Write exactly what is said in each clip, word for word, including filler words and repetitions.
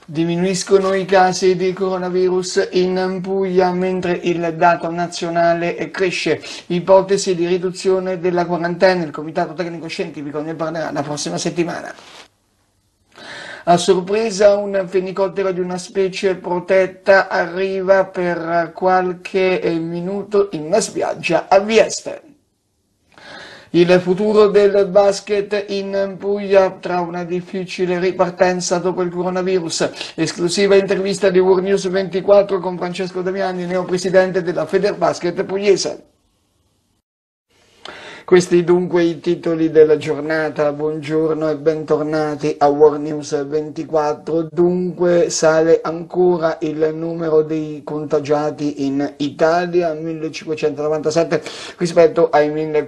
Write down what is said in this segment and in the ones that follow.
Diminuiscono i casi di coronavirus in Puglia mentre il dato nazionale cresce. Ipotesi di riduzione della quarantena. Il Comitato Tecnico Scientifico ne parlerà la prossima settimana. A sorpresa un fenicottero di una specie protetta arriva per qualche minuto in una spiaggia a Vieste. Il futuro del basket in Puglia tra una difficile ripartenza dopo il coronavirus. Esclusiva intervista di World News ventiquattro con Francesco Damiani, neopresidente della Federbasket pugliese. Questi dunque i titoli della giornata. Buongiorno e bentornati a World News ventiquattro. Dunque sale ancora il numero dei contagiati in Italia, millecinquecentonovantasette rispetto ai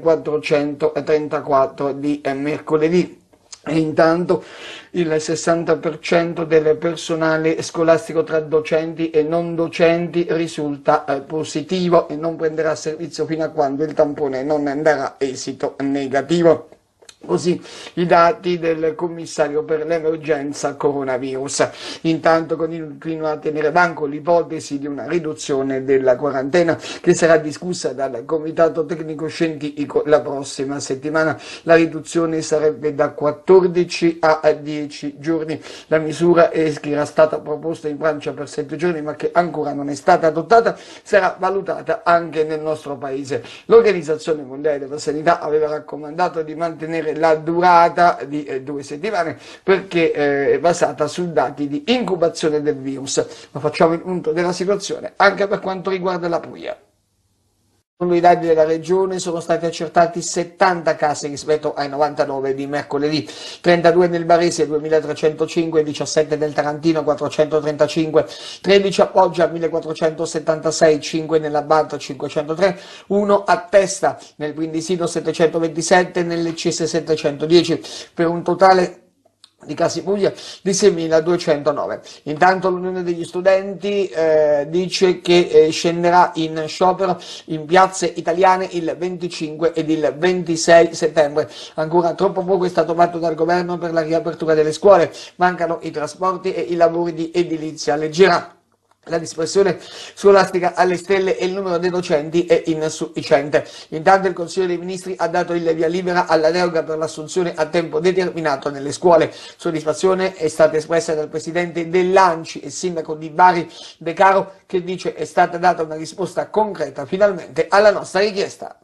millequattrocentotrentaquattro di mercoledì. E intanto il sessanta per cento del personale scolastico tra docenti e non docenti risulta eh, positivo e non prenderà servizio fino a quando il tampone non darà esito negativo. Così i dati del commissario per l'emergenza coronavirus. Intanto continua a tenere banco l'ipotesi di una riduzione della quarantena che sarà discussa dal Comitato Tecnico Scientifico la prossima settimana. La riduzione sarebbe da quattordici a dieci giorni. La misura che era stata proposta in Francia per sette giorni ma che ancora non è stata adottata sarà valutata anche nel nostro paese. L'Organizzazione Mondiale della Sanità aveva raccomandato di mantenere la durata di eh, due settimane perché eh, è basata su dati di incubazione del virus. Ma facciamo il punto della situazione anche per quanto riguarda la Puglia. Secondo i dati della regione sono stati accertati settanta casi rispetto ai novantanove di mercoledì, trentadue nel Barese, duemilatrecentocinque, diciassette nel Tarantino, quattrocentotrentacinque, tredici a Foggia, millequattrocentosettantasei, cinque nella Barta, cinquecentotre, uno a Testa, nel Brindisino settecentoventisette, nel Leccese settecentodieci, per un totale di casi Puglia di seimiladuecentonove. Intanto l'Unione degli Studenti eh, dice che eh, scenderà in sciopero in piazze italiane il venticinque ed il ventisei settembre. Ancora troppo poco è stato fatto dal governo per la riapertura delle scuole, mancano i trasporti e i lavori di edilizia leggera. La dispersione scolastica alle stelle e il numero dei docenti è insufficiente. Intanto il Consiglio dei Ministri ha dato il via libera alla deroga per l'assunzione a tempo determinato nelle scuole. Soddisfazione è stata espressa dal presidente dell'Anci e sindaco di Bari De Caro, che dice è stata data una risposta concreta finalmente alla nostra richiesta.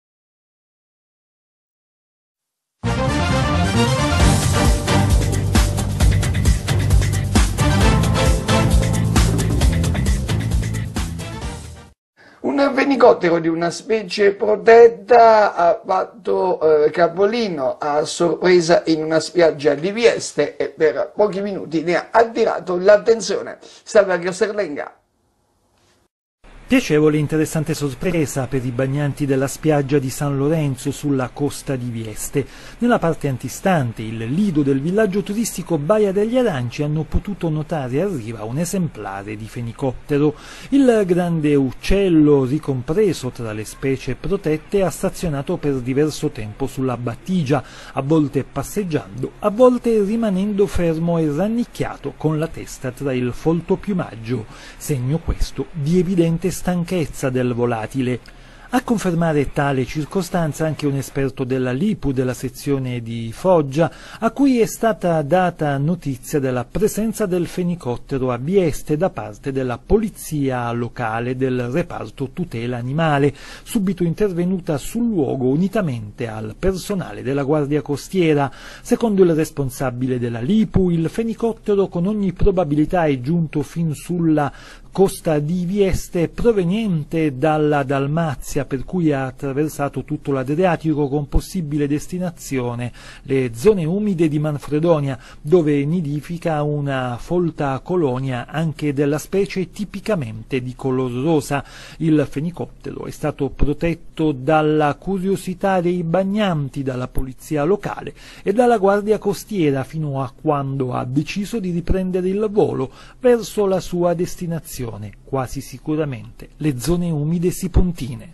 Un fenicottero di una specie protetta ha fatto eh, capolino a sorpresa in una spiaggia di Vieste e per pochi minuti ne ha attirato l'attenzione. Salvario Serlenga. Piacevole e interessante sorpresa per i bagnanti della spiaggia di San Lorenzo sulla costa di Vieste. Nella parte antistante, il lido del villaggio turistico Baia degli Aranci, hanno potuto notare a riva un esemplare di fenicottero. Il grande uccello, ricompreso tra le specie protette, ha stazionato per diverso tempo sulla battigia, a volte passeggiando, a volte rimanendo fermo e rannicchiato con la testa tra il folto piumaggio, segno questo di evidente stanchezza del volatile. A confermare tale circostanza anche un esperto della L I P U della sezione di Foggia, a cui è stata data notizia della presenza del fenicottero a Vieste da parte della polizia locale del reparto tutela animale, subito intervenuta sul luogo unitamente al personale della Guardia Costiera. Secondo il responsabile della L I P U, il fenicottero con ogni probabilità è giunto fin sulla costa di Vieste proveniente dalla Dalmazia, per cui ha attraversato tutto l'Adriatico con possibile destinazione le zone umide di Manfredonia, dove nidifica una folta colonia anche della specie tipicamente di color rosa. Il fenicottero è stato protetto dalla curiosità dei bagnanti, dalla polizia locale e dalla Guardia Costiera fino a quando ha deciso di riprendere il volo verso la sua destinazione, quasi sicuramente le zone umide sipontine.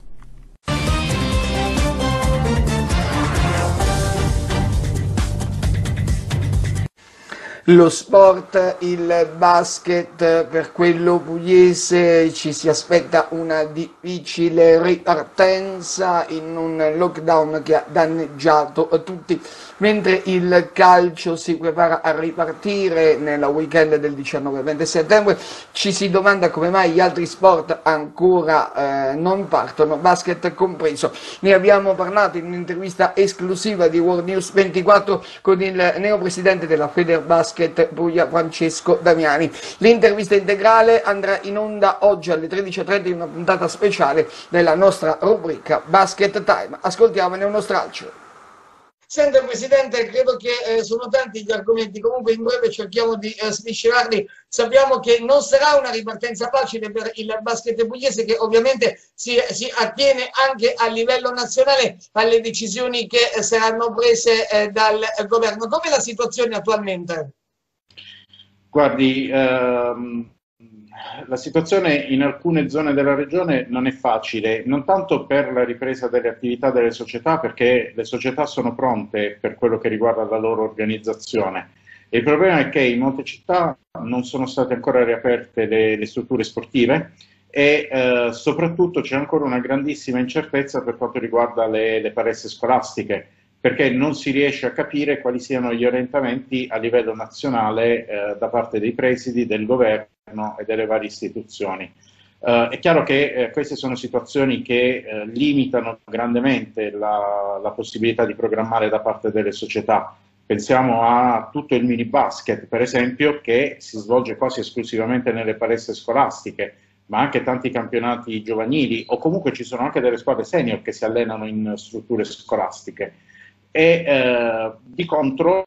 Lo sport, il basket, per quello pugliese ci si aspetta una difficile ripartenza in un lockdown che ha danneggiato tutti, mentre il calcio si prepara a ripartire nel weekend del diciannove venti settembre. Ci si domanda come mai gli altri sport ancora eh, non partono, basket compreso. Ne abbiamo parlato in un'intervista esclusiva di World News ventiquattro con il neopresidente della Federbasket Puglia, Francesco Damiani. L'intervista integrale andrà in onda oggi alle tredici e trenta in una puntata speciale della nostra rubrica Basket Time. Ascoltiamone uno stralcio. Senta Presidente, credo che eh, sono tanti gli argomenti, comunque in breve cerchiamo di eh, sviscerarli. Sappiamo che non sarà una ripartenza facile per il basket pugliese, che ovviamente si, si attiene anche a livello nazionale alle decisioni che eh, saranno prese eh, dal governo. Com'è la situazione attualmente? Guardi, ehm, la situazione in alcune zone della regione non è facile, non tanto per la ripresa delle attività delle società, perché le società sono pronte per quello che riguarda la loro organizzazione. Il problema è che in molte città non sono state ancora riaperte le, le strutture sportive e eh, soprattutto c'è ancora una grandissima incertezza per quanto riguarda le, le palestre scolastiche, perché non si riesce a capire quali siano gli orientamenti a livello nazionale eh, da parte dei presidi, del governo e delle varie istituzioni. Eh, è chiaro che eh, queste sono situazioni che eh, limitano grandemente la, la possibilità di programmare da parte delle società. Pensiamo a tutto il mini basket, per esempio, che si svolge quasi esclusivamente nelle palestre scolastiche, ma anche tanti campionati giovanili, o comunque ci sono anche delle squadre senior che si allenano in strutture scolastiche. E eh, di contro,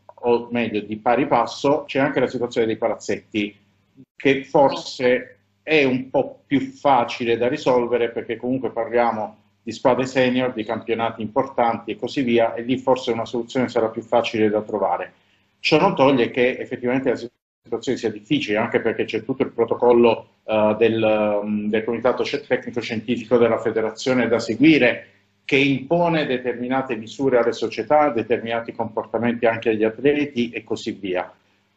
o meglio di pari passo, c'è anche la situazione dei palazzetti, che forse è un po' più facile da risolvere, perché comunque parliamo di squadre senior, di campionati importanti e così via, e lì forse una soluzione sarà più facile da trovare. Ciò non toglie che effettivamente la situazione sia difficile, anche perché c'è tutto il protocollo uh, del, um, del Comitato Tecnico-Scientifico della Federazione da seguire, che impone determinate misure alle società, determinati comportamenti anche agli atleti e così via.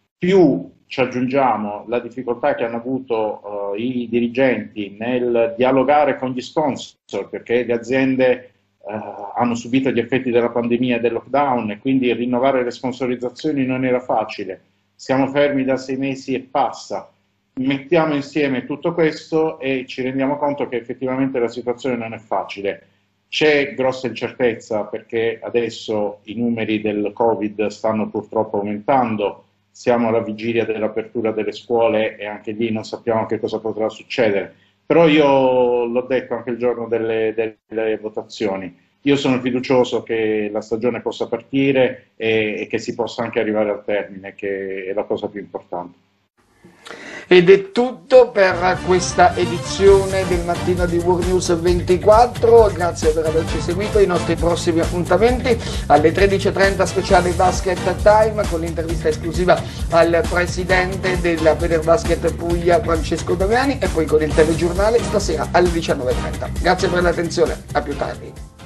Più ci aggiungiamo la difficoltà che hanno avuto uh, i dirigenti nel dialogare con gli sponsor, perché le aziende uh, hanno subito gli effetti della pandemia e del lockdown e quindi rinnovare le sponsorizzazioni non era facile. Siamo fermi da sei mesi e passa. Mettiamo insieme tutto questo e ci rendiamo conto che effettivamente la situazione non è facile. C'è grossa incertezza perché adesso i numeri del Covid stanno purtroppo aumentando, siamo alla vigilia dell'apertura delle scuole e anche lì non sappiamo che cosa potrà succedere. Però io l'ho detto anche il giorno delle, delle votazioni, io sono fiducioso che la stagione possa partire e, e che si possa anche arrivare al termine, che è la cosa più importante. Ed è tutto per questa edizione del mattino di World News ventiquattro, grazie per averci seguito. I nostri prossimi appuntamenti alle tredici e trenta speciale Basket Time con l'intervista esclusiva al presidente della Federbasket Puglia Francesco Damiani e poi con il telegiornale stasera alle diciannove e trenta. Grazie per l'attenzione, a più tardi.